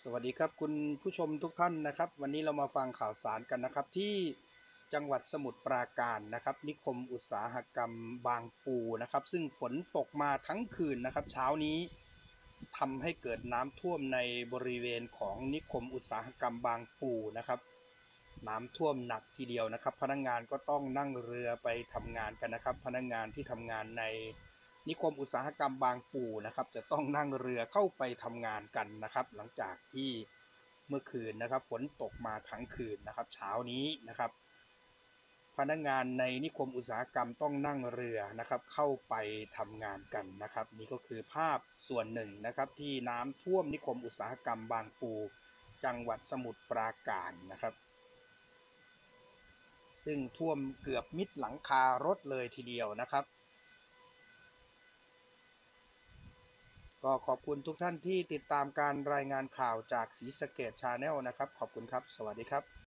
วัสดีครับคุณผู้ชมทุกท่านนะครับวันนี้เรามาฟังข่าวสารกันนะครับที่จังหวัดสมุทรปราการนะครับนิคมอุตสาหกรรมบางปูนะครับซึ่งฝนตกมาทั้งคืนนะครับเช้านี้ทำให้เกิดน้ำท่วมในบริเวณของนิคมอุตสาหกรรมบางปูนะครับน้ำท่วมหนักทีเดียวนะครับพนักงานก็ต้องนั่งเรือไปทำงานกันนะครับพนักงานที่ทำงานในนิคมอุตสาหกรรมบางปูนะครับจะต้องนั่งเรือเข้าไปทำงานกันนะครับหลังจากที่เมื่อคืนนะครับฝนตกมาทั้งคืนนะครับเช้านี้นะครับพนักงานในนิคมอุตสาหกรรมต้องนั่งเรือนะครับเข้าไปทำงานกันนะครับนี่ก็คือภาพส่วนหนึ่งนะครับที่น้ำท่วมนิคมอุตสาหกรรมบางปูจังหวัดสมุทรปราการนะครับซึ่งท่วมเกือบมิดหลังคารถเลยทีเดียวนะครับก็ขอบคุณทุกท่านที่ติดตามการรายงานข่าวจากศรีสะเกษ Channel นะครับขอบคุณครับสวัสดีครับ